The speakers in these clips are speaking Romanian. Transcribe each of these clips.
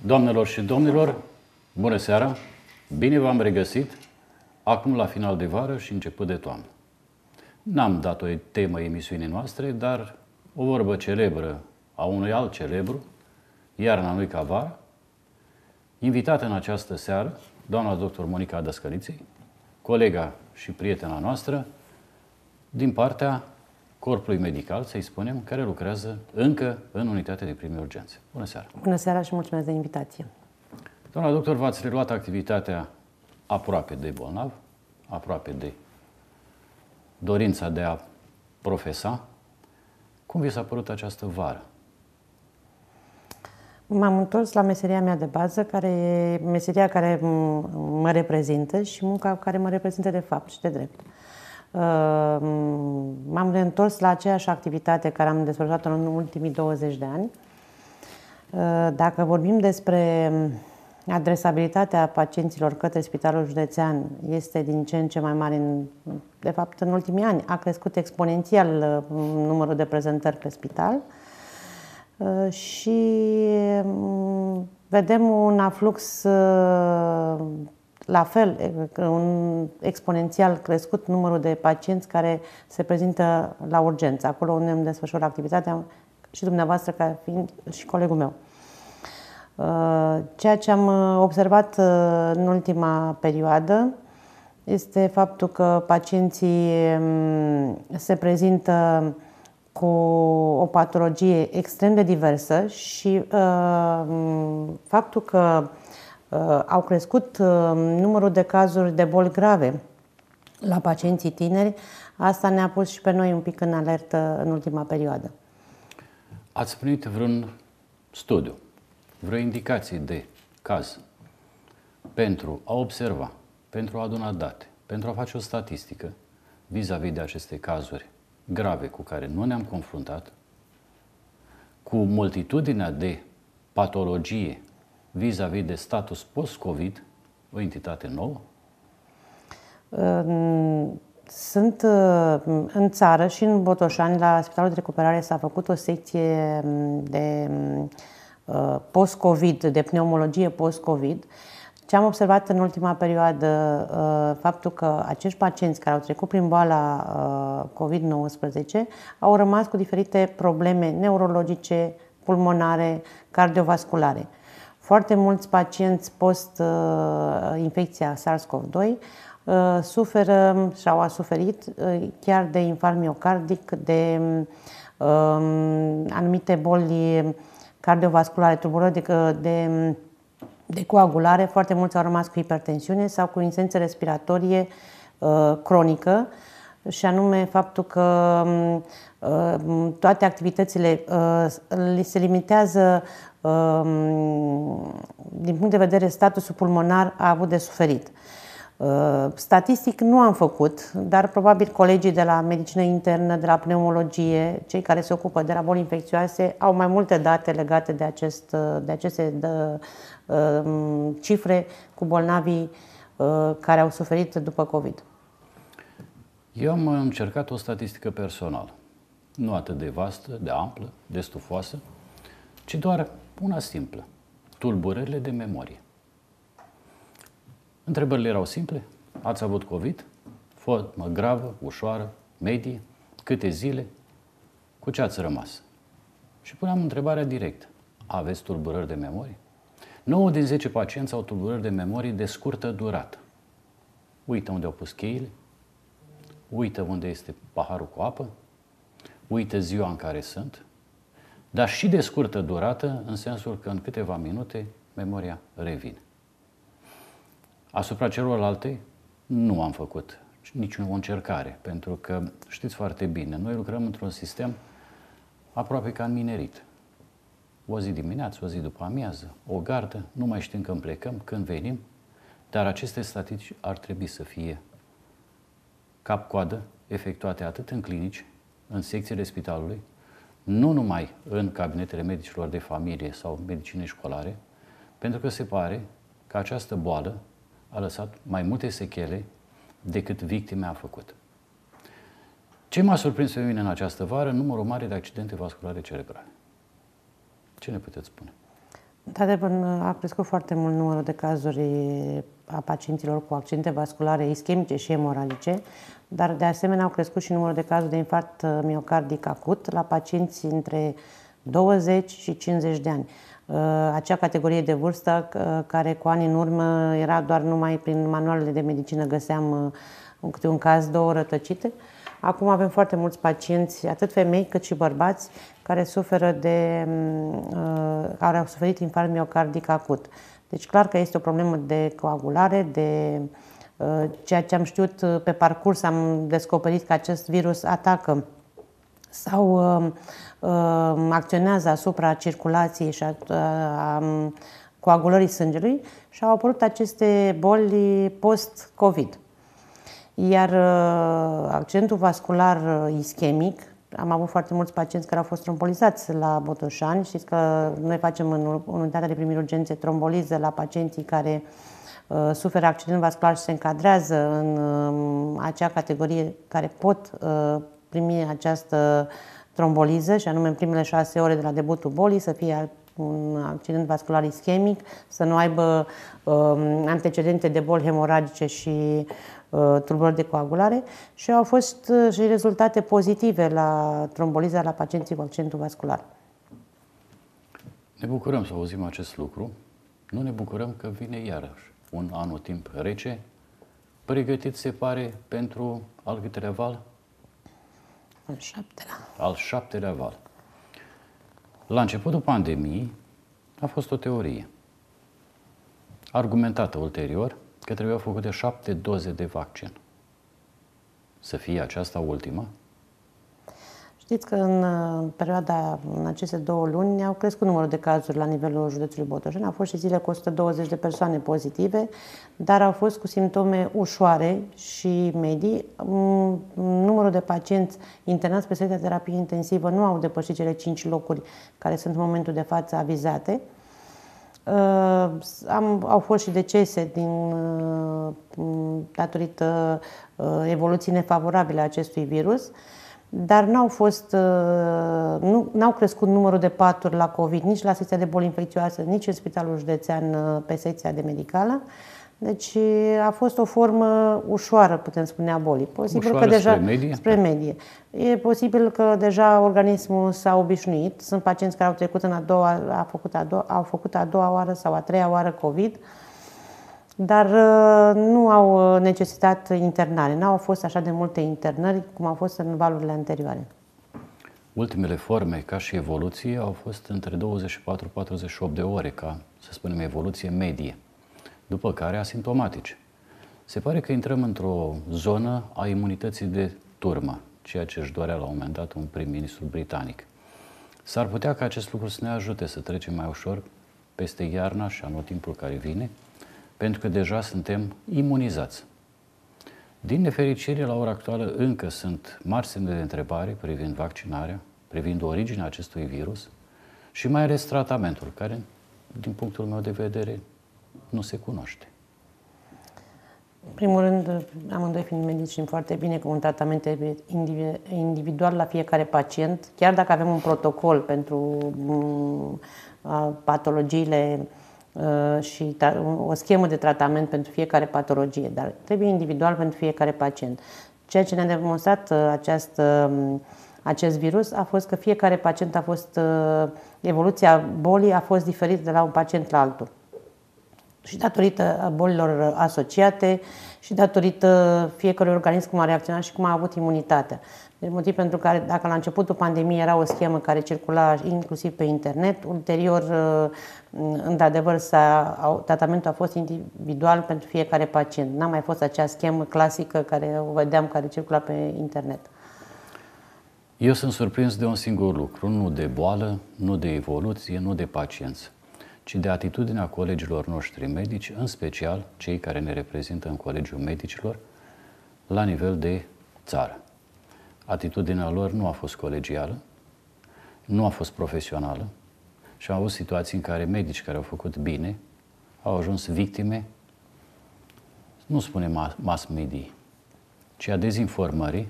Doamnelor și domnilor, bună seara! Bine v-am regăsit acum la final de vară și început de toamnă. N-am dat o temă emisiunii noastre, dar o vorbă celebră a unui alt celebru, iarna nu-i ca vara, invitată în această seară, doamna doctor Monica Dăscăliței, colega și prietena noastră, din partea corpului medical, să-i spunem, care lucrează încă în unitatea de prime urgențe. Bună seara! Bună seara și mulțumesc de invitație! Doamna doctor, v-ați reluat activitatea aproape de bolnav, aproape de dorința de a profesa. Cum vi s-a părut această vară? M-am întors la meseria mea de bază, care e meseria care mă reprezintă și munca care mă reprezintă de fapt și de drept. M-am reîntors la aceeași activitate care am desfășurat-o în ultimii 20 de ani. Dacă vorbim despre adresabilitatea pacienților către Spitalul Județean, este din ce în ce mai mare. De fapt, în ultimii ani a crescut exponențial numărul de prezentări pe spital și vedem un aflux la fel, un exponențial crescut numărul de pacienți care se prezintă la urgență, acolo unde îmi desfășor activitatea și dumneavoastră ca fiind și colegul meu. Ceea ce am observat în ultima perioadă este faptul că pacienții se prezintă cu o patologie extrem de diversă și faptul că au crescut numărul de cazuri de boli grave la pacienții tineri, asta ne-a pus și pe noi un pic în alertă în ultima perioadă. Ați primit vreun studiu, vreo indicație de caz pentru a observa, pentru a aduna date, pentru a face o statistică vis-a-vis de aceste cazuri grave cu care nu ne-am confruntat, cu multitudinea de patologie vis-a-vis de status post-COVID, o entitate nouă? Sunt în țară și în Botoșani, la Spitalul de Recuperare s-a făcut o secție de post-COVID, de pneumologie post-COVID. Ce am observat în ultima perioadă, faptul că acești pacienți care au trecut prin boala COVID-19 au rămas cu diferite probleme neurologice, pulmonare, cardiovasculare. Foarte mulți pacienți post-infecția SARS-CoV-2 suferă sau au suferit chiar de infarct miocardic, de anumite boli cardiovasculare, tulburări de coagulare. Foarte mulți au rămas cu hipertensiune sau cu insuficiență respiratorie cronică, și anume faptul că toate activitățile li se limitează din punct de vedere statusul pulmonar a avut de suferit. Statistic nu am făcut, dar probabil colegii de la medicină internă, de la pneumologie, cei care se ocupă de la boli infecțioase, au mai multe date legate de aceste cifre cu bolnavii care au suferit după COVID. Eu am încercat o statistică personală, nu atât de vastă, de amplă, de stufoasă, ci doar una simplă: tulburările de memorie. Întrebările erau simple: ați avut COVID? Formă gravă, ușoară, medie? Câte zile? Cu ce ați rămas? Și puneam întrebarea direct: aveți tulburări de memorie? 9 din 10 pacienți au tulburări de memorie de scurtă durată. Uită unde au pus cheile, uită unde este paharul cu apă, uită ziua în care sunt, dar și de scurtă durată, în sensul că în câteva minute memoria revine. Asupra celorlalte nu am făcut nicio încercare, pentru că știți foarte bine, noi lucrăm într-un sistem aproape ca în minerit. O zi dimineață, o zi după amiază, o gardă, nu mai știm când plecăm, când venim, dar aceste statistici ar trebui să fie cap-coadă efectuate atât în clinici, în secțiile spitalului, nu numai în cabinetele medicilor de familie sau medicine școlare, pentru că se pare că această boală a lăsat mai multe sechele decât victime a făcut. Ce m-a surprins pe mine în această vară? Numărul mare de accidente vasculare cerebrale. Ce ne puteți spune? Într-adevăr, a crescut foarte mult numărul de cazuri a pacienților cu accidente vasculare ischemice și emoragice, dar de asemenea au crescut și numărul de cazuri de infarct miocardic acut la pacienți între 20 și 50 de ani. Acea categorie de vârstă care cu ani în urmă era doar numai prin manualele de medicină găseam câte un caz, două rătăcite. Acum avem foarte mulți pacienți, atât femei cât și bărbați, care care au suferit infarct miocardic acut. Deci clar că este o problemă de coagulare, de ceea ce am știut pe parcurs, am descoperit că acest virus atacă sau acționează asupra circulației și a coagulării sângelui și au apărut aceste boli post-COVID. Iar accidentul vascular ischemic, am avut foarte mulți pacienți care au fost trombolizați la Botoșani. Știți că noi facem în unitatea de primiri urgențe tromboliză la pacienții care suferă accident vascular și se încadrează în acea categorie care pot primi această tromboliză, și anume în primele 6 ore de la debutul bolii să fie un accident vascular ischemic, să nu aibă antecedente de boli hemoragice și tulburări de coagulare, și au fost și rezultate pozitive la tromboliza la pacienții cu accidentul vascular. Ne bucurăm să auzim acest lucru. Nu ne bucurăm că vine iarăși un anotimp rece, pregătit, se pare, pentru al câtelea val? Al 7-lea. Al 7-lea val. La începutul pandemiei a fost o teorie, argumentată ulterior, că trebuiau făcute 7 doze de vaccin. Să fie aceasta ultima? Știți că în aceste 2 luni au crescut numărul de cazuri la nivelul județului Botoșani. Au fost și zile cu 120 de persoane pozitive, dar au fost cu simptome ușoare și medii. Numărul de pacienți internați pe secția de terapie intensivă nu au depășit cele 5 locuri care sunt în momentul de față avizate. Au fost și decese datorită evoluției nefavorabile a acestui virus, dar n-au crescut numărul de paturi la COVID nici la secția de boli infecțioase, nici în Spitalul Județean pe secția de medicală. Deci a fost o formă ușoară, putem spune, a bolii. Posibil ușoară, că deja spre medie? Spre medie. E posibil că deja organismul s-a obișnuit. Sunt pacienți care au trecut au făcut a doua oară sau a treia oară COVID, dar nu au necesitat internare. N-au fost așa de multe internări cum au fost în valurile anterioare. Ultimele forme, ca și evoluție, au fost între 24-48 de ore, ca, să spunem, evoluție medie, după care asimptomatice. Se pare că intrăm într-o zonă a imunității de turmă, ceea ce își dorea la un moment dat un prim-ministru britanic. S-ar putea ca acest lucru să ne ajute să trecem mai ușor peste iarna și anotimpul care vine, pentru că deja suntem imunizați. Din nefericire, la ora actuală, încă sunt mari semne de întrebare privind vaccinarea, privind originea acestui virus și mai ales tratamentul, care, din punctul meu de vedere, nu se cunoaște. În primul rând, amândoi fiind medici, știm foarte bine că un tratament individual la fiecare pacient, chiar dacă avem un protocol pentru patologiile și o schemă de tratament pentru fiecare patologie, dar trebuie individual pentru fiecare pacient. Ceea ce ne-a demonstrat acest virus a fost că fiecare pacient evoluția bolii a fost diferită de la un pacient la altul. Și datorită bolilor asociate și datorită fiecărui organism cum a reacționat și cum a avut imunitatea. Deci motiv pentru care, dacă la începutul pandemiei era o schemă care circula inclusiv pe internet, ulterior, într-adevăr, tratamentul a fost individual pentru fiecare pacient. N-a mai fost acea schemă clasică care o vedeam, care circula pe internet. Eu sunt surprins de un singur lucru, nu de boală, nu de evoluție, nu de paciență, ci de atitudinea colegilor noștri medici, în special cei care ne reprezintă în Colegiul Medicilor, la nivel de țară. Atitudinea lor nu a fost colegială, nu a fost profesională și am avut situații în care medici care au făcut bine au ajuns victime, nu spunem mass media, ci a dezinformării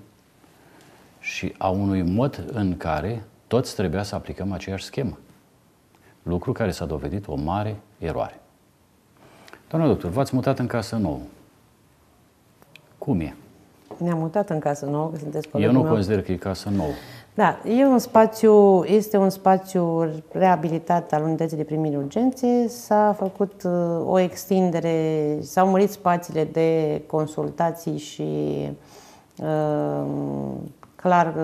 și a unui mod în care toți trebuia să aplicăm aceeași schemă. lucru care s-a dovedit o mare eroare. Doamna doctor, v-ați mutat în casă nouă. Cum e? Ne-am mutat în casă nouă, că sunteți Eu nu consider că e casă nouă. Da, este un spațiu reabilitat al unității de primiri urgențe. S-a făcut o extindere, s-au mărit spațiile de consultații și clar,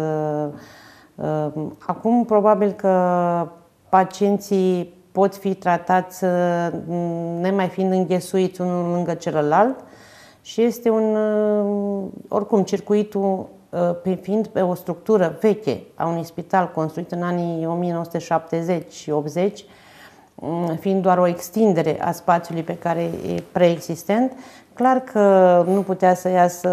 acum probabil că pacienții pot fi tratați nemai fiind înghesuiți unul lângă celălalt și este oricum circuitul fiind pe o structură veche a unui spital construit în anii 1970 și 80, fiind doar o extindere a spațiului pe care e preexistent, clar că nu putea să iasă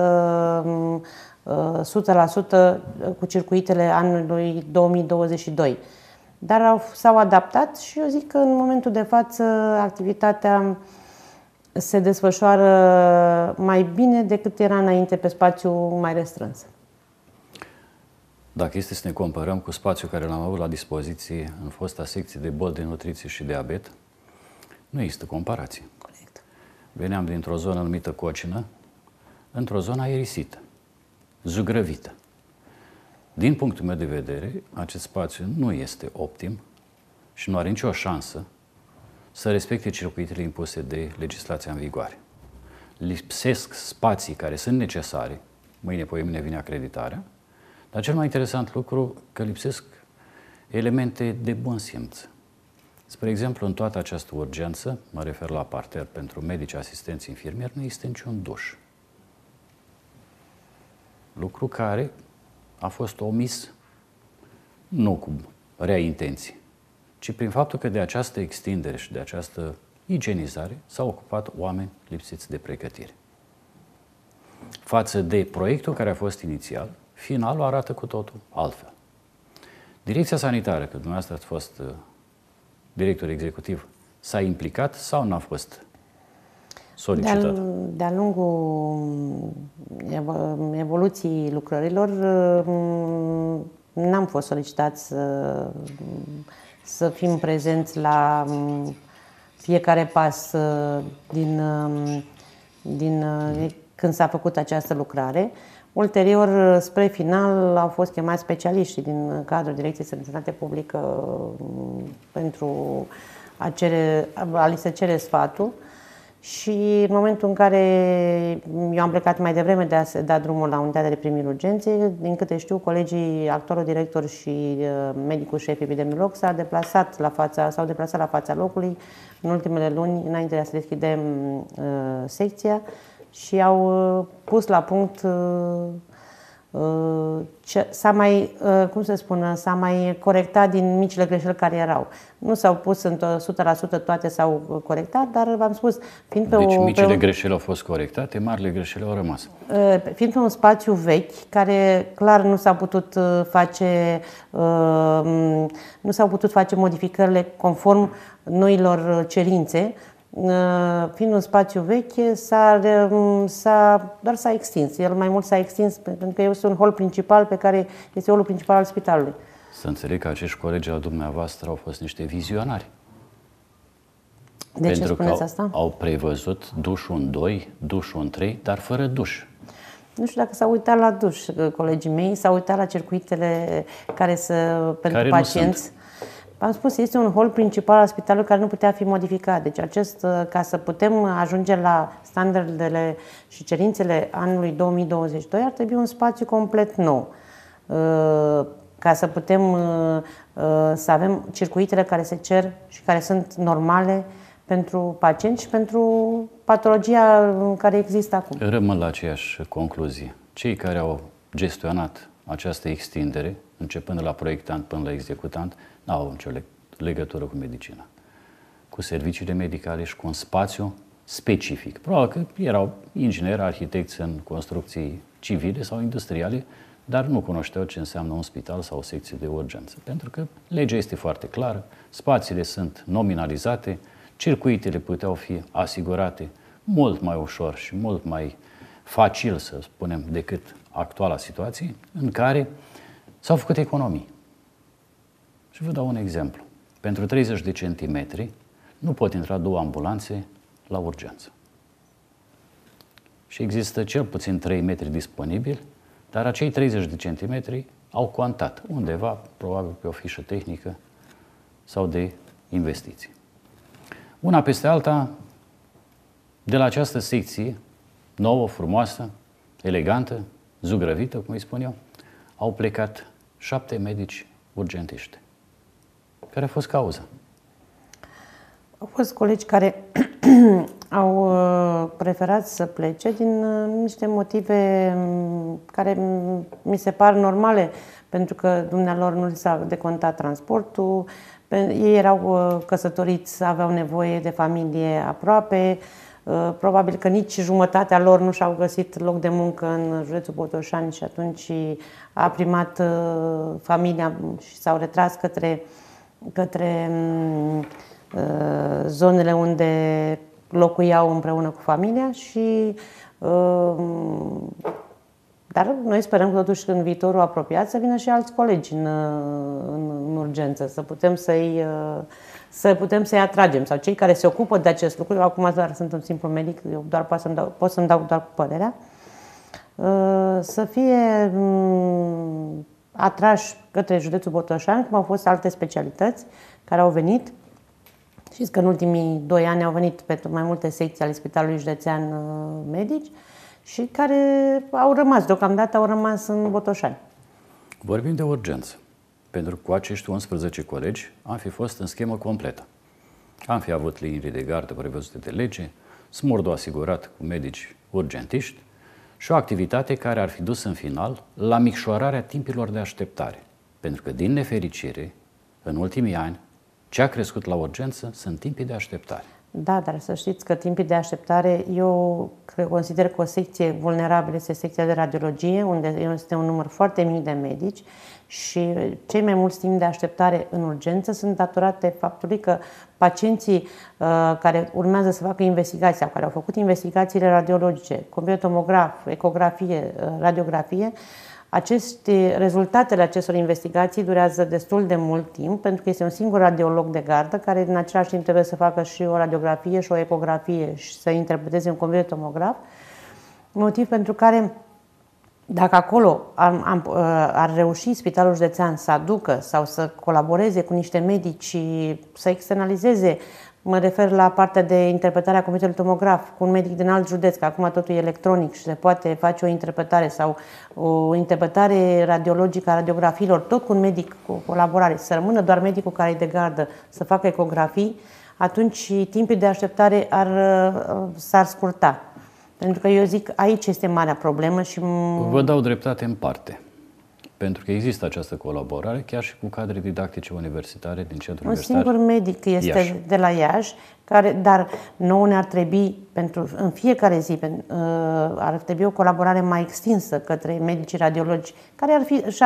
100% cu circuitele anului 2022. Dar s-au adaptat și eu zic că în momentul de față activitatea se desfășoară mai bine decât era înainte pe spațiu mai restrâns. Dacă este să ne comparăm cu spațiul care l-am avut la dispoziție în fosta secție de boli de nutriție și diabet, nu există comparație. Corect. Veneam dintr-o zonă numită Cocină, într-o zonă aerisită, zugrăvită. Din punctul meu de vedere, acest spațiu nu este optim și nu are nicio șansă să respecte circuitele impuse de legislația în vigoare. Lipsesc spații care sunt necesare, mâine, poimâine vine acreditarea, dar cel mai interesant lucru că lipsesc elemente de bun simț. Spre exemplu, în toată această urgență, mă refer la parter pentru medici, asistenți, infirmieri, nu există niciun duș. Lucru care a fost omis nu cu rea intenție, ci prin faptul că de această extindere și de această igienizare s-au ocupat oameni lipsiți de pregătire. Față de proiectul care a fost inițial, finalul arată cu totul altfel. Direcția sanitară, că dumneavoastră ați fost director executiv, s-a implicat sau n-a fost solicitat? De-a lungul evoluției lucrărilor n-am fost solicitat să fim prezenți la fiecare pas când s-a făcut această lucrare. Ulterior, spre final, au fost chemați specialiștii din cadrul Direcției Sănătate Publică pentru a li se cere sfatul și în momentul în care eu am plecat mai devreme de a se da drumul la unitatea de primiri urgențe, din câte știu, colegii, actorul director și medicul șef epidemiolog s-au deplasat la fața locului în ultimele luni, înainte de a se deschide secția, și au pus la punct s-a mai corectat din micile greșeli care erau. Nu s-au pus în 100%, toate s-au corectat, dar v-am spus, deci micile greșeli au fost corectate, marile greșeli au rămas. Fiind pe un spațiu vechi, care clar nu s-au putut face modificările conform noilor cerințe, fiind un spațiu vechi, doar s-a extins. El mai mult s-a extins pentru că este un hol principal este holul principal al spitalului. Să înțeleg că acești colegi al dumneavoastră au fost niște vizionari. De ce spuneți asta? Au prevăzut dușul în 2, dușul în 3, dar fără duș. Nu știu dacă s-au uitat la duș colegii mei, s-au uitat la circuitele pentru pacienți. V-am spus, este un hol principal al spitalului care nu putea fi modificat. Deci ca să putem ajunge la standardele și cerințele anului 2022, ar trebui un spațiu complet nou. Ca să putem să avem circuitele care se cer și care sunt normale pentru pacienți și pentru patologia care există acum. Rămân la aceeași concluzie. Cei care au gestionat această extindere, începând de la proiectant până la executant, n-au nicio legătură cu medicina, cu serviciile medicale și cu un spațiu specific. Probabil că erau ingineri, arhitecți în construcții civile sau industriale, dar nu cunoșteau ce înseamnă un spital sau o secție de urgență. Pentru că legea este foarte clară, spațiile sunt nominalizate, circuitele puteau fi asigurate mult mai ușor și mult mai facil, să spunem, decât actuala situație, în care s-au făcut economii. Și vă dau un exemplu. pentru 30 de centimetri nu pot intra 2 ambulanțe la urgență. Și există cel puțin 3 metri disponibili, dar acei 30 de centimetri au contat undeva, probabil pe o fișă tehnică sau de investiții. Una peste alta, de la această secție nouă, frumoasă, elegantă, zugrăvită, cum îi spun eu, au plecat 7 medici urgentiști. Care a fost cauza? Au fost colegi care au preferat să plece din niște motive care mi se par normale, pentru că dumnealor nu li s-a decontat transportul, ei erau căsătoriți, aveau nevoie de familie aproape, probabil că nici jumătatea lor nu și-au găsit loc de muncă în județul Botoșani și atunci a primat familia și s-au retras către zonele unde locuiau împreună cu familia și dar noi sperăm că totuși în viitorul apropiat să vină și alți colegi în urgență, să putem să-i atragem, sau cei care se ocupă de acest lucru. Eu acum doar sunt un simplu medic, eu doar pot să-mi dau doar cu părerea, să fie atrași către județul Botoșani, cum au fost alte specialități care au venit. Știți că în ultimii 2 ani au venit pe mai multe secții ale Spitalului Județean medici și care au rămas, deocamdată au rămas în Botoșani. Vorbim de urgență, pentru că cu acești 11 colegi am fi fost în schemă completă. Am fi avut linii de gardă prevăzute de lege, smurdul asigurat cu medici urgentiști și o activitate care ar fi dus în final la micșorarea timpilor de așteptare. Pentru că, din nefericire, în ultimii ani, ce a crescut la urgență sunt timpii de așteptare. Da, dar să știți că timpii de așteptare, eu consider că o secție vulnerabilă este secția de radiologie, unde este un număr foarte mic de medici și cei mai mulți timp de așteptare în urgență sunt datorate faptului că pacienții care urmează să facă investigații sau care au făcut investigațiile radiologice, computertomograf, ecografie, radiografie, rezultatele acestor investigații durează destul de mult timp, pentru că este un singur radiolog de gardă care în același timp trebuie să facă și o radiografie și o ecografie și să interpreteze un computertomograf, motiv pentru care dacă acolo ar reuși Spitalul Județean să aducă sau să colaboreze cu niște medici și să externalizeze, mă refer la partea de interpretare a computerului tomograf cu un medic din alt județ, că acum totul e electronic și se poate face o interpretare sau o interpretare radiologică a radiografiilor, tot cu un medic cu colaborare, să rămână doar medicul care e de gardă să facă ecografii, atunci timpii de așteptare s-ar scurta. Pentru că eu zic, aici este marea problemă și... Vă dau dreptate în parte. Pentru că există această colaborare chiar și cu cadre didactice universitare din centrul universitar. Un singur medic este Iași. De la Iași, dar nouă ne-ar trebui, în fiecare zi, ar trebui o colaborare mai extinsă către medicii radiologi, care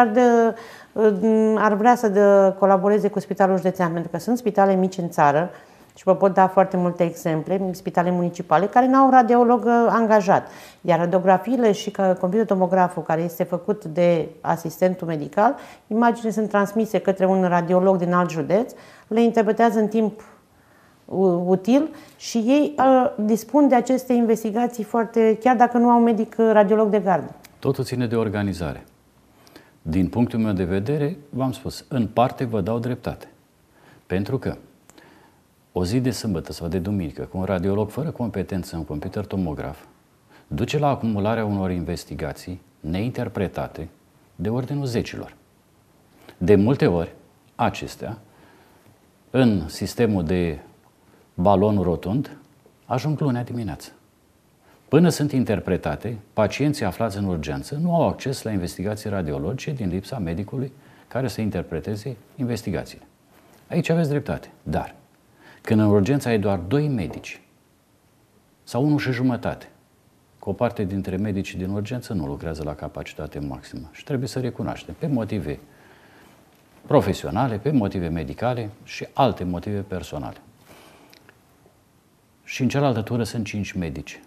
ar vrea să colaboreze cu Spitalul Județean, pentru că sunt spitale mici în țară, și vă pot da foarte multe exemple, spitale municipale, care nu au radiolog angajat. Iar radiografiile și computertomograful, care este făcut de asistentul medical, imaginile sunt transmise către un radiolog din alt județ, le interpretează în timp util și ei dispun de aceste investigații chiar dacă nu au medic radiolog de gardă. Totul ține de organizare. Din punctul meu de vedere, v-am spus, în parte vă dau dreptate. Pentru că o zi de sâmbătă sau de duminică, cu un radiolog fără competență în computer tomograf, duce la acumularea unor investigații neinterpretate de ordinul zecilor. De multe ori, acestea, în sistemul de balon rotund, ajung lunea dimineață. Până sunt interpretate, pacienții aflați în urgență nu au acces la investigații radiologice din lipsa medicului care să interpreteze investigațiile. Aici aveți dreptate, dar când în urgență ai doar 2 medici sau 1 și jumătate, că o parte dintre medicii din urgență nu lucrează la capacitate maximă și trebuie să recunoaștem pe motive profesionale, pe motive medicale și alte motive personale. Și în cealaltă tură sunt 5 medici.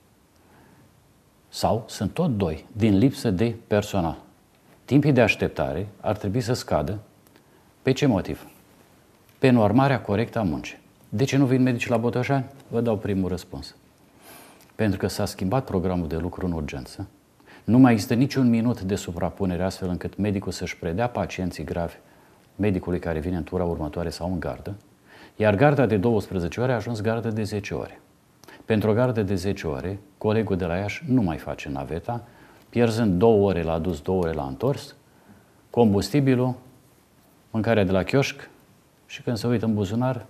Sau sunt tot 2 din lipsă de personal. Timpii de așteptare ar trebui să scadă. Pe ce motiv? pe normarea corectă a muncii. De ce nu vin medici la Botoșani? Vă dau primul răspuns. Pentru că s-a schimbat programul de lucru în urgență. Nu mai există niciun minut de suprapunere astfel încât medicul să-și predea pacienții gravi medicului care vine în tura următoare sau în gardă, iar garda de 12 ore a ajuns gardă de 10 ore. Pentru o gardă de 10 ore, colegul de la Iași nu mai face naveta, pierzând 2 ore la adus, 2 ore la întors, combustibilul, mâncarea de la chioșc și când se uită în buzunar,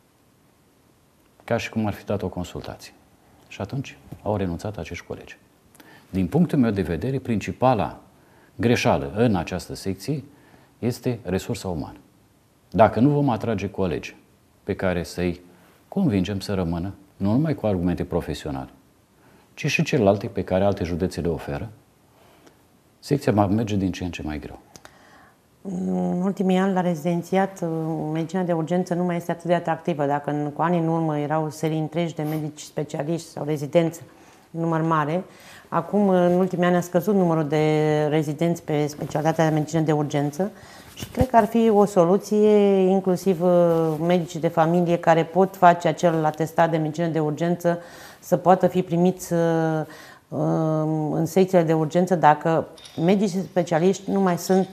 ca și cum ar fi dat o consultație. Și atunci au renunțat acești colegi. Din punctul meu de vedere, principala greșeală în această secție este resursa umană. Dacă nu vom atrage colegi pe care să-i convingem să rămână, nu numai cu argumente profesionale, ci și celelalte pe care alte județe le oferă, secția merge din ce în ce mai greu. În ultimii ani, la rezidențiat, medicina de urgență nu mai este atât de atractivă. Dacă cu ani în urmă erau serii întregi de medici specialiști sau rezidenți, număr mare, acum, în ultimii ani, a scăzut numărul de rezidenți pe specialitatea de medicină de urgență și cred că ar fi o soluție, inclusiv medicii de familie care pot face acel atestat de medicină de urgență, să poată fi primiți în secțiile de urgență dacă medicii specialiști nu mai sunt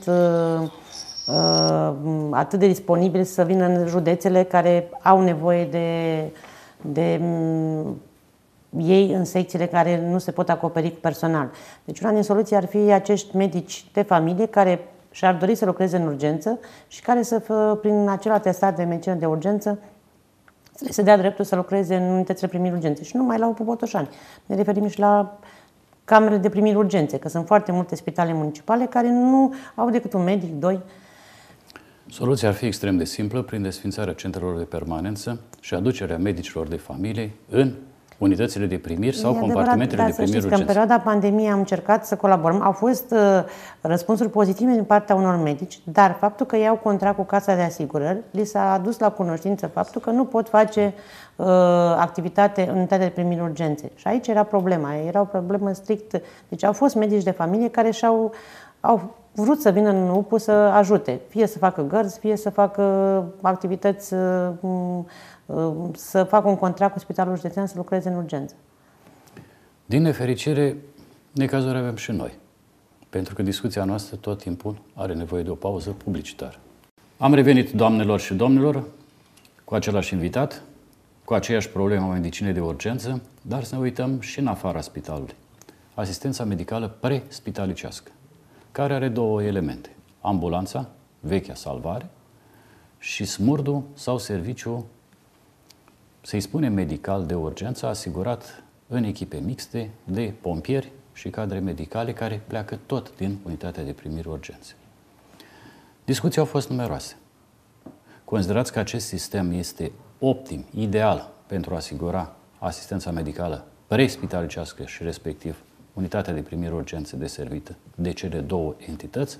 atât de disponibili să vină în județele care au nevoie de ei în secțiile care nu se pot acoperi cu personal. Deci una din soluții ar fi acești medici de familie care și-ar dori să lucreze în urgență și care prin acel atestat de medicină de urgență să le se dea dreptul să lucreze în unitățile primiri urgențe. Și nu mai la UPU Botoșani. Ne referim și la camerele de primiri urgențe, că sunt foarte multe spitale municipale care nu au decât un medic, 2. Soluția ar fi extrem de simplă prin desființarea centrelor de permanență și aducerea medicilor de familie în unitățile de primiri sau compartimentele de primiri urgențe. În perioada pandemiei am încercat să colaborăm. Au fost răspunsuri pozitive din partea unor medici, dar faptul că iau contract cu Casa de Asigurări, li s-a adus la cunoștință faptul că nu pot face activitate în unitatea de primiri urgențe. Și aici era problema. Era o problemă strict. Deci au fost medici de familie care au vrut să vină în UPU să ajute, fie să facă gărzi, fie să facă activități, să facă un contract cu Spitalul Județean să lucreze în urgență. Din nefericire, necazuri avem și noi, pentru că discuția noastră tot timpul are nevoie de o pauză publicitară. Am revenit, doamnelor și domnilor, cu același invitat, cu aceeași problemă a medicinei de urgență, dar să ne uităm și în afara spitalului. Asistența medicală pre-spitalicească, care are 2 elemente. Ambulanța, vechea salvare, și smurdul sau serviciu, să-i spunem medical de urgență, asigurat în echipe mixte de pompieri și cadre medicale care pleacă tot din unitatea de primiri urgențe. Discuții au fost numeroase. Considerați că acest sistem este optim, ideal pentru a asigura asistența medicală pre-spitalicească și respectiv unitatea de primiri urgențe deservită de cele 2 entități?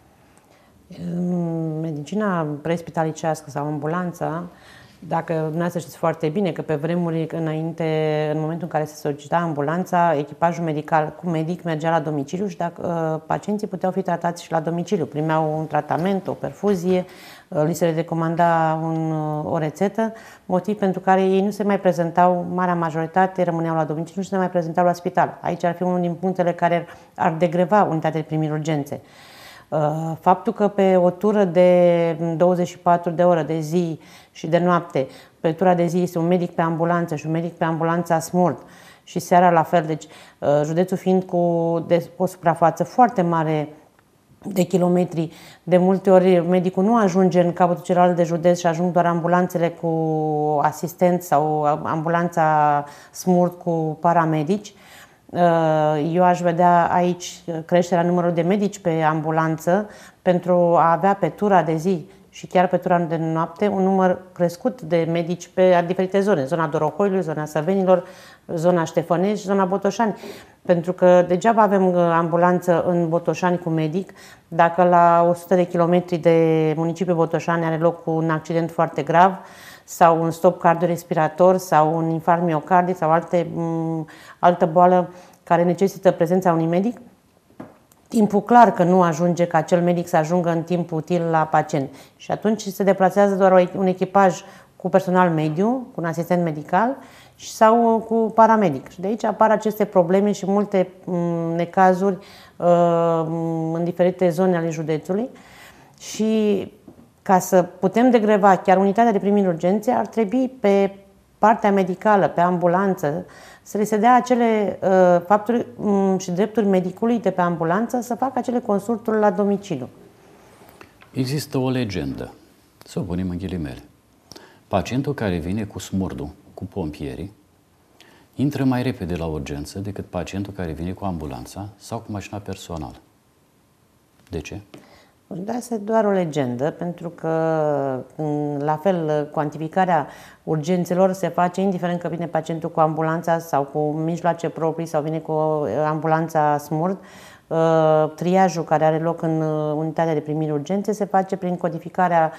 Medicina pre-spitalicească sau ambulanța, dacă dumneavoastră știți foarte bine că pe vremuri înainte, în momentul în care se solicita ambulanța, echipajul medical cu medic mergea la domiciliu și dacă pacienții puteau fi tratați și la domiciliu, primeau un tratament, o perfuzie, li se recomanda o rețetă, motiv pentru care ei nu se mai prezentau, marea majoritate rămâneau la domiciliu, nu se mai prezentau la spital. Aici ar fi unul din punctele care ar degreva unitatea de primiri urgențe. Faptul că pe o tură de 24 de ore, de zi și de noapte, pe tura de zi este un medic pe ambulanță și un medic pe ambulanța SMURD și seara la fel, deci județul fiind cu o suprafață foarte mare de kilometri, de multe ori medicul nu ajunge în capătul celălalt de județ și ajung doar ambulanțele cu asistenți sau ambulanța SMURD cu paramedici. Eu aș vedea aici creșterea numărului de medici pe ambulanță pentru a avea pe tura de zi și chiar pe tura de noapte un număr crescut de medici pe diferite zone, zona Dorohoiului, zona Săvenilor, zona Ștefănești, zona Botoșani. Pentru că degeaba avem ambulanță în Botoșani cu medic dacă la 100 de kilometri de municipiul Botoșani are loc un accident foarte grav sau un stop cardiorespirator sau un infarct miocardic sau altă boală care necesită prezența unui medic. timpul clar că nu ajunge ca acel medic să ajungă în timp util la pacient. Și atunci se deplasează doar un echipaj cu personal mediu, cu un asistent medical sau cu paramedic. Și de aici apar aceste probleme și multe necazuri în diferite zone ale județului. Și ca să putem degreva chiar unitatea de primiri urgențe, ar trebui pe partea medicală, pe ambulanță, să le se dea acele fapturi și drepturi medicului de pe ambulanță să facă acele consulturi la domiciliu. Există o legendă, să o punem în ghilimele. Pacientul care vine cu smurdul, cu pompierii, intră mai repede la urgență decât pacientul care vine cu ambulanța sau cu mașina personală. De ce? Da, este doar o legendă, pentru că, la fel, cuantificarea urgențelor se face indiferent că vine pacientul cu ambulanța sau cu mijloace proprii sau vine cu ambulanța smurd. Triajul care are loc în unitatea de primiri urgențe se face prin codificarea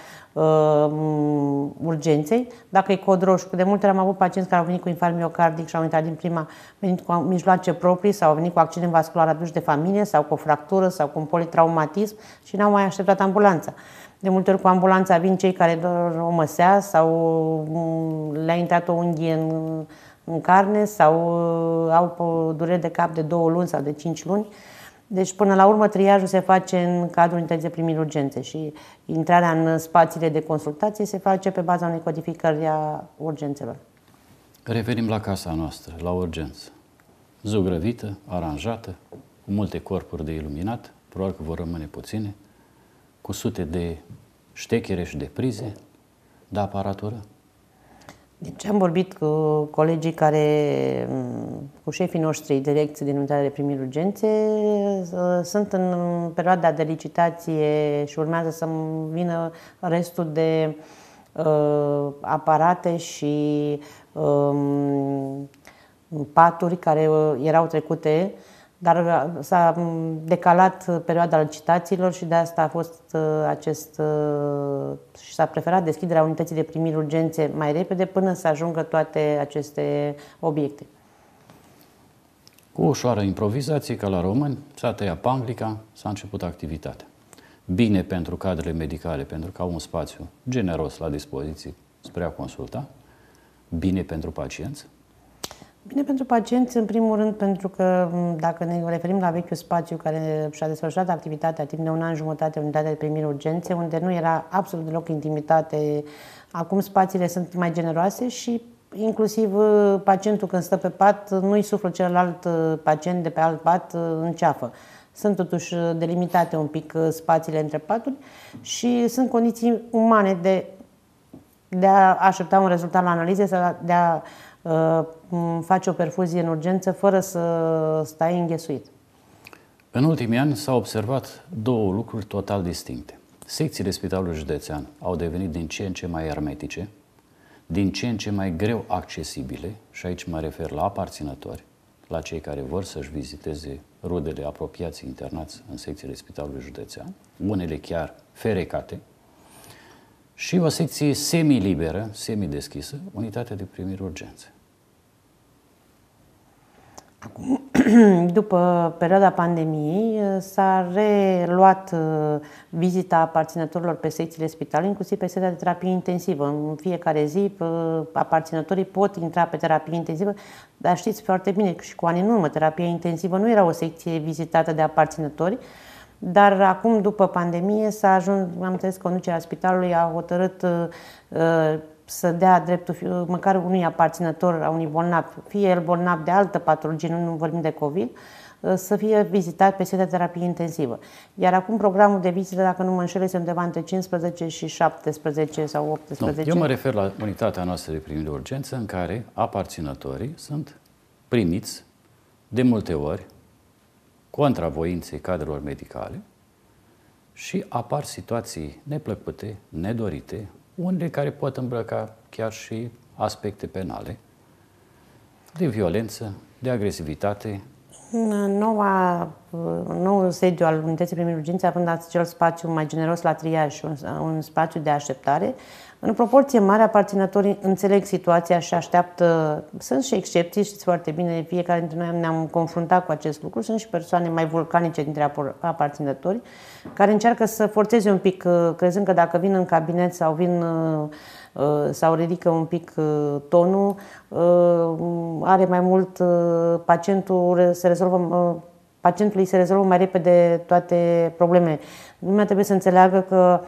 urgenței. Dacă e cod roșu, de multe ori am avut pacienți care au venit cu infarct miocardic și au intrat din prima, venit cu mijloace proprii sau au venit cu accident vascular adus de familie sau cu o fractură sau cu un politraumatism și n-au mai așteptat ambulanța. De multe ori cu ambulanța vin cei care doar o măsea sau le-a intrat o unghie în carne sau au dureri de cap de 2 luni sau de 5 luni. Deci, până la urmă, triajul se face în cadrul unității de primiri urgențe și intrarea în spațiile de consultație se face pe baza unei codificări a urgențelor. Revenim la casa noastră, la urgență. Zugrăvită, aranjată, cu multe corpuri de iluminat, probabil că vor rămâne puține, cu sute de ștechere și de prize, de aparatură. Deci am vorbit cu colegii cu șefii noștri direcți din unitatea de primiri urgențe, sunt în perioada de licitație și urmează să vină restul de aparate și paturi care erau trecute, dar s-a decalat perioada licitațiilor și de asta a fost și s-a preferat deschiderea unității de primiri urgențe mai repede până să ajungă toate aceste obiecte. Cu ușoară improvizație, ca la români, s-a tăiat panglica, s-a început activitatea. Bine pentru cadrele medicale, pentru că au un spațiu generos la dispoziție spre a consulta. Bine pentru pacienți. Bine pentru pacienți, în primul rând, pentru că dacă ne referim la vechiul spațiu care și-a desfășurat activitatea timp de 1 an jumătate, unitatea de primiri urgențe, unde nu era absolut deloc intimitate, acum spațiile sunt mai generoase și inclusiv pacientul când stă pe pat nu-i suflă celălalt pacient de pe alt pat în ceafă. Sunt totuși delimitate un pic spațiile între paturi și sunt condiții umane de a aștepta un rezultat la analize sau de a face o perfuzie în urgență fără să stai înghesuit. În ultimii ani s-au observat 2 lucruri total distincte. Secțiile Spitalului Județean au devenit din ce în ce mai hermetice, din ce în ce mai greu accesibile, și aici mă refer la aparținători, la cei care vor să-și viziteze rudele, apropiații internați în secțiile Spitalului Județean, unele chiar ferecate, și o secție semi-liberă, semi-deschisă, unitatea de primiri urgențe. Acum, după perioada pandemiei, s-a reluat vizita aparținătorilor pe secțiile spitalului, inclusiv pe setea de terapie intensivă. În fiecare zi, aparținătorii pot intra pe terapie intensivă, dar știți foarte bine că și cu ani în urmă, terapia intensivă nu era o secție vizitată de aparținători, dar acum, după pandemie, s-a ajuns, am înțeles că conducerea spitalului a hotărât să dea dreptul măcar unui aparținător a unui bolnav, fie el bolnav de altă patologie, nu vorbim de COVID, să fie vizitat pe setea de terapie intensivă. Iar acum programul de vizită, dacă nu mă înșel, este undeva între 15 și 17 sau 18. Nu, eu mă refer la unitatea noastră de primiri de urgență în care aparținătorii sunt primiți de multe ori contra voinței cadrelor medicale și apar situații neplăcute, nedorite, unele care pot îmbrăca chiar și aspecte penale, de violență, de agresivitate, Noul sediu al Unității Primei Urgențe, având acel spațiu mai generos la triaj și un spațiu de așteptare, în proporție mare aparținătorii înțeleg situația și așteaptă. Sunt și excepții, știți foarte bine, fiecare dintre noi ne-am confruntat cu acest lucru. Sunt și persoane mai vulcanice dintre aparținători care încearcă să forțeze un pic, crezând că dacă vin în cabinet sau ridică un pic tonul, are mai mult, pacientului se rezolvă mai repede toate problemele. Lumea trebuie să înțeleagă că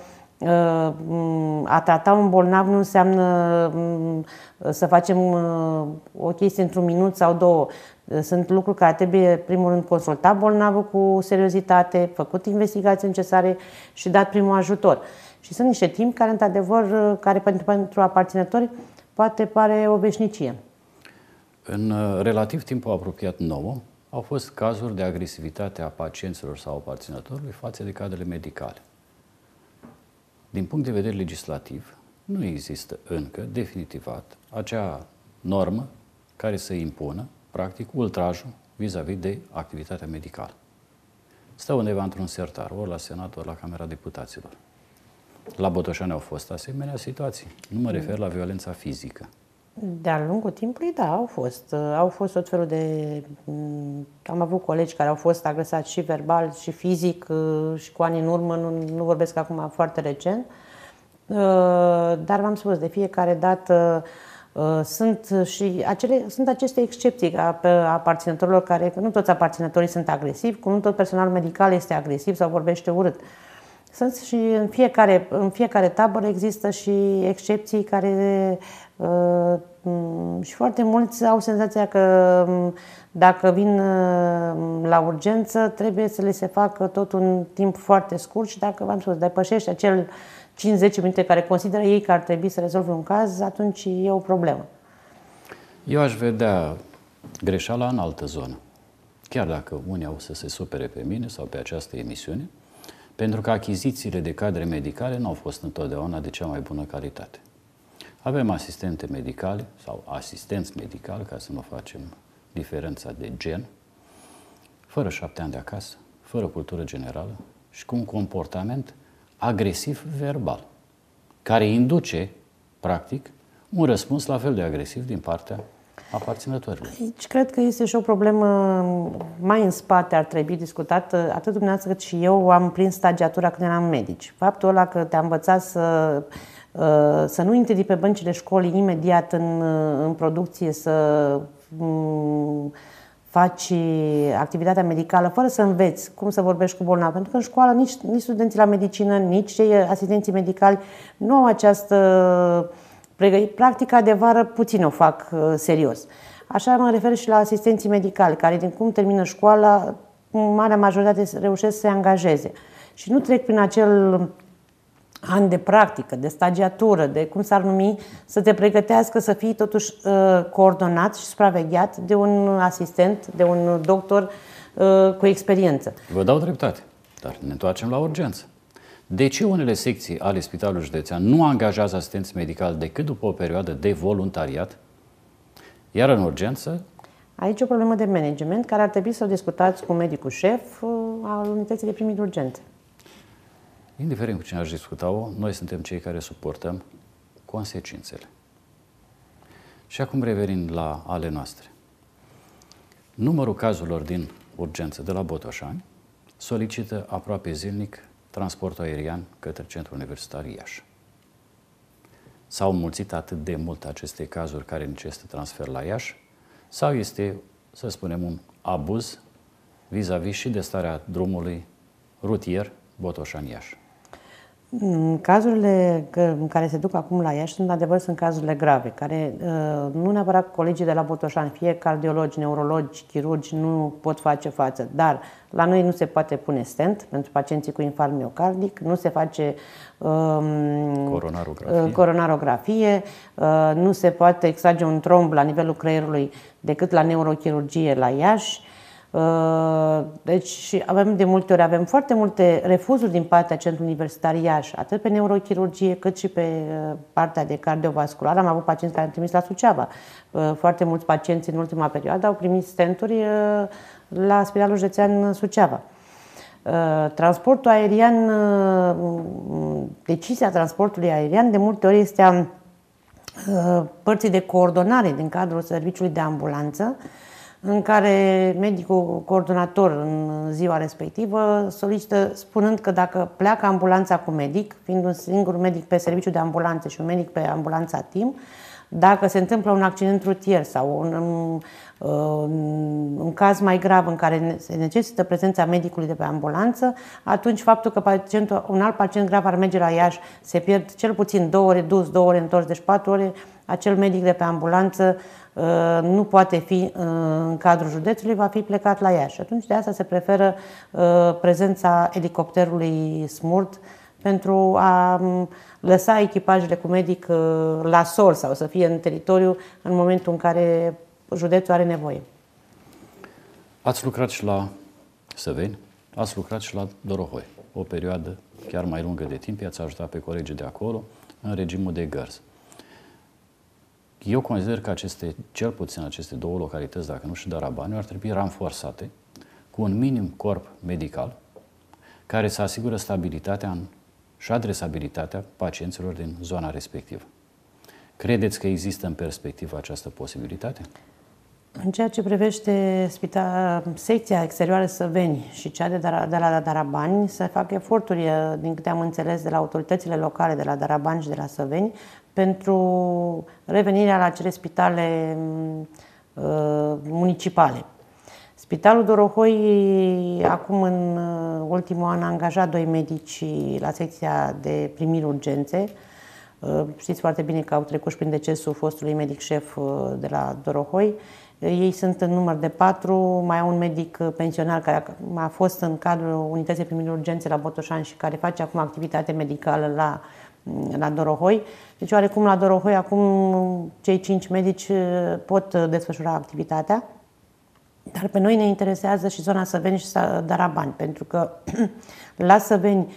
a trata un bolnav nu înseamnă să facem o chestie într-un minut sau două. Sunt lucruri care trebuie, primul rând, consultat bolnavul cu seriozitate, făcut investigații necesare și dat primul ajutor. Și sunt niște timp care, într-adevăr, care pentru aparținători poate pare o veșnicie. În relativ timpul apropiat nouă, au fost cazuri de agresivitate a pacienților sau aparținătorului față de cadrele medicale. Din punct de vedere legislativ, nu există încă definitivat acea normă care să impună, practic, ultrajul vis-a-vis de activitatea medicală. Stă undeva într-un sertar, ori la Senat, ori la Camera Deputaților. La Botoșani au fost asemenea situații. Nu mă refer la violența fizică. De-a lungul timpului, da, au fost. Au fost tot felul de... Am avut colegi care au fost agresați și verbal și fizic și cu ani în urmă, nu vorbesc acum, foarte recent. Dar v-am spus, de fiecare dată sunt aceste excepții a aparținătorilor care, că nu toți aparținătorii sunt agresivi, cum nu tot personalul medical este agresiv sau vorbește urât. Sunt și în fiecare tabără există și excepții care și foarte mulți au senzația că dacă vin la urgență trebuie să le se facă tot un timp foarte scurt și dacă, v-am spus, depășește acel 5-10 minute care consideră ei că ar trebui să rezolve un caz, atunci e o problemă. Eu aș vedea greșeala în altă zonă. Chiar dacă unii au să se supere pe mine sau pe această emisiune, pentru că achizițiile de cadre medicale nu au fost întotdeauna de cea mai bună calitate. Avem asistente medicale sau asistenți medicali, ca să nu facem diferența de gen, fără 7 ani de acasă, fără cultură generală și cu un comportament agresiv verbal, care induce, practic, un răspuns la fel de agresiv din partea aparținătorilor. Aici cred că este și o problemă mai în spate, ar trebui discutată. Atât dumneavoastră cât și eu am prins stagiatura când eram medici. Faptul ăla că te-a învățat să nu intri pe băncile școlii imediat în producție, să faci activitatea medicală fără să înveți cum să vorbești cu bolnav. Pentru că în școală nici studenții la medicină, nici cei asistenții medicali nu au această practica de vară, puțin o fac serios. Așa mă refer și la asistenții medicali, care din cum termină școala, marea majoritate reușesc să se angajeze. Și nu trec prin acel an de practică, de stagiatură, de cum s-ar numi, să te pregătească să fii totuși coordonat și supravegheat de un asistent, de un doctor cu experiență. Vă dau dreptate, dar ne întoarcem la urgență. De ce unele secții ale Spitalului Județean nu angajează asistenți medicali decât după o perioadă de voluntariat? Iar în urgență? Aici e o problemă de management care ar trebui să o discutați cu medicul șef al unității de primiri urgențe. Indiferent cu cine aș discuta-o, noi suntem cei care suportăm consecințele. Și acum revenind la ale noastre. Numărul cazurilor din urgență de la Botoșani solicită aproape zilnic transportul aerian către Centrul Universitar Iași. S-au înmulțit atât de mult aceste cazuri care necesită transfer la Iași sau este, să spunem, un abuz vis-a-vis și de starea drumului rutier Botoșani-Iași? Cazurile care se duc acum la Iași, sunt cazurile grave, care nu neapărat colegii de la Botoșani, fie cardiologi, neurologi, chirurgi, nu pot face față, dar la noi nu se poate pune stent pentru pacienții cu infarct miocardic, nu se face coronarografie, nu se poate extrage un tromb la nivelul creierului decât la neurochirurgie la Iași. Deci de multe ori avem foarte multe refuzuri din partea Centrului Universitar Iași, atât pe neurochirurgie cât și pe partea de cardiovascular. Am avut pacienți care au trimis la Suceava. Foarte mulți pacienți în ultima perioadă au primit stenturi la Spitalul Județean Suceava. Transportul aerian, decizia transportului aerian de multe ori este a părții de coordonare din cadrul serviciului de ambulanță, în care medicul coordonator în ziua respectivă solicită spunând că dacă pleacă ambulanța cu medic, fiind un singur medic pe serviciu de ambulanță și un medic pe ambulanța TIM, dacă se întâmplă un accident rutier sau un caz mai grav în care se necesită prezența medicului de pe ambulanță, atunci faptul că un alt pacient grav ar merge la Iași, se pierd cel puțin 2 ore dus, 2 ore întors, deci 4 ore, acel medic de pe ambulanță nu poate fi în cadrul județului, va fi plecat la Iași. Atunci de asta se preferă prezența elicopterului SMURT pentru a lăsa echipajele cu medic la sol sau să fie în teritoriu în momentul în care județul are nevoie. Ați lucrat și la Săveni, ați lucrat și la Dorohoi. O perioadă chiar mai lungă de timp, i-ați ajutat pe colegii de acolo în regimul de gărzi. Eu consider că cel puțin aceste două localități, dacă nu și Darabaniu, ar trebui ranforsate cu un minim corp medical care să asigură stabilitatea și adresabilitatea pacienților din zona respectivă. Credeți că există în perspectivă această posibilitate? În ceea ce privește secția exterioară Săveni și cea de la Darabani, se fac eforturi, din câte am înțeles, de la autoritățile locale de la Darabani și de la Săveni pentru revenirea la acele spitale municipale. Spitalul Dorohoi, acum în ultimul an, a angajat 2 medici la secția de primiri urgențe. Știți foarte bine că au trecut și prin decesul fostului medic șef de la Dorohoi. Ei sunt în număr de 4, mai au un medic pensionar care a fost în cadrul unității primiri urgențe la Botoșani și care face acum activitate medicală la Dorohoi. Deci, oarecum, la Dorohoi, acum cei 5 medici pot desfășura activitatea. Dar pe noi ne interesează și zona Săveni și Darabani, pentru că la Săveni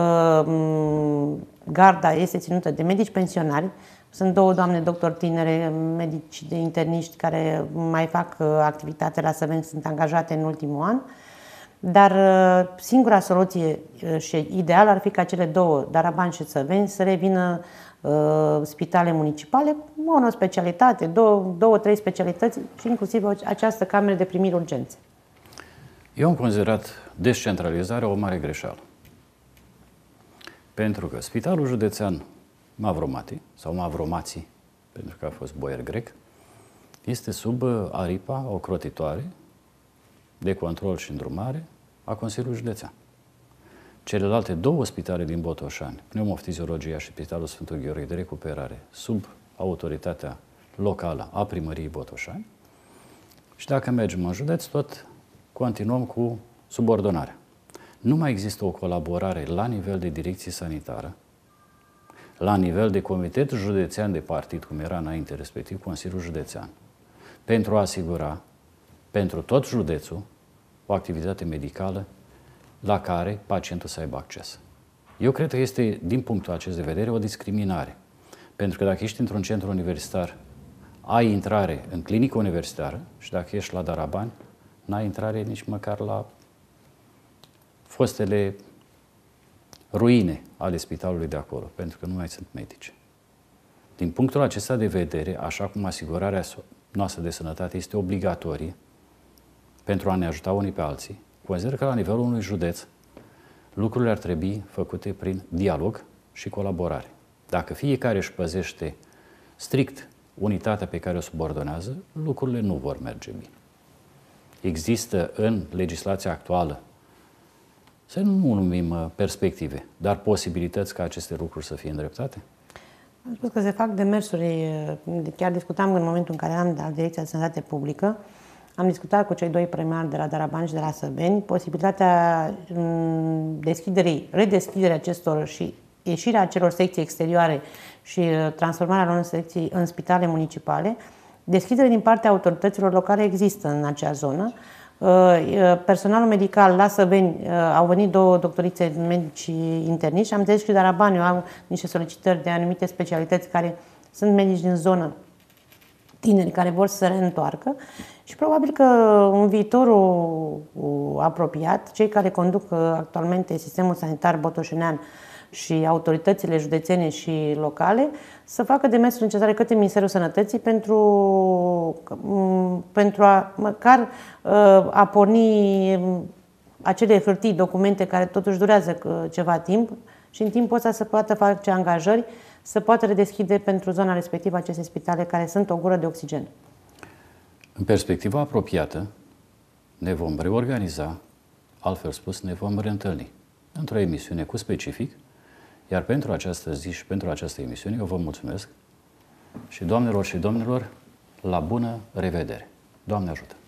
garda este ținută de medici pensionari. Sunt 2 doamne doctori tinere, medici de interniști care mai fac activitate la Săveni, sunt angajate în ultimul an. Dar singura soluție și ideal ar fi ca cele 2, Darabani și Săveni, să revină spitale municipale, monospecialitate, 2-3 specialități și inclusiv această cameră de primiri urgențe. Eu am considerat descentralizarea o mare greșeală. Pentru că Spitalul Județean Mavromati, sau Mavromații, pentru că a fost boier grec, este sub aripa ocrotitoare de control și îndrumare a Consiliului Județean. Celelalte 2 spitale din Botoșani, pneumoftiziologia și Spitalul Sfântul Gheorghe de recuperare, sub autoritatea locală a primăriei Botoșani. Și dacă mergem în județ, tot continuăm cu subordonarea. Nu mai există o colaborare la nivel de direcție sanitară, la nivel de comitet județean de partid, cum era înainte, respectiv Consiliul Județean, pentru a asigura pentru tot județul o activitate medicală la care pacientul să aibă acces. Eu cred că este, din punctul acesta de vedere, o discriminare. Pentru că dacă ești într-un centru universitar, ai intrare în clinică universitară și dacă ești la Darabani, n-ai intrare nici măcar la fostele ruine ale spitalului de acolo, pentru că nu mai sunt medici. Din punctul acesta de vedere, așa cum asigurarea noastră de sănătate este obligatorie pentru a ne ajuta unii pe alții, consider că la nivelul unui județ lucrurile ar trebui făcute prin dialog și colaborare. Dacă fiecare își păzește strict unitatea pe care o subordonează, lucrurile nu vor merge bine. Există în legislația actuală, să nu numim perspective, dar posibilități ca aceste lucruri să fie îndreptate? Am spus că se fac demersuri, chiar discutam în momentul în care eram de la Direcția de Sănătate Publică, am discutat cu cei 2 primari de la Darabani și de la Săveni posibilitatea redeschiderea acestor și ieșirea acelor secții exterioare și transformarea lor în secții în spitale municipale. Deschidere din partea autorităților locale există în acea zonă. personalul medical la Săveni, au venit 2 doctorițe medici interniști și am înțeles că și de la Baniu au niște solicitări de anumite specialități care sunt medici din zonă, tineri care vor să se reîntoarcă și probabil că în viitorul apropiat, cei care conduc actualmente sistemul sanitar botoșenean și autoritățile județene și locale să facă demersuri necesare către Ministerul Sănătății pentru a măcar a porni acele hârtii, documente care totuși durează ceva timp și în timpul ăsta să poată face angajări, să poată redeschide pentru zona respectivă aceste spitale care sunt o gură de oxigen. În perspectiva apropiată ne vom reorganiza, altfel spus, ne vom reîntâlni într-o emisiune cu specific, iar pentru această zi și pentru această emisiune eu vă mulțumesc și doamnelor și domnilor, la bună revedere! Doamne ajută!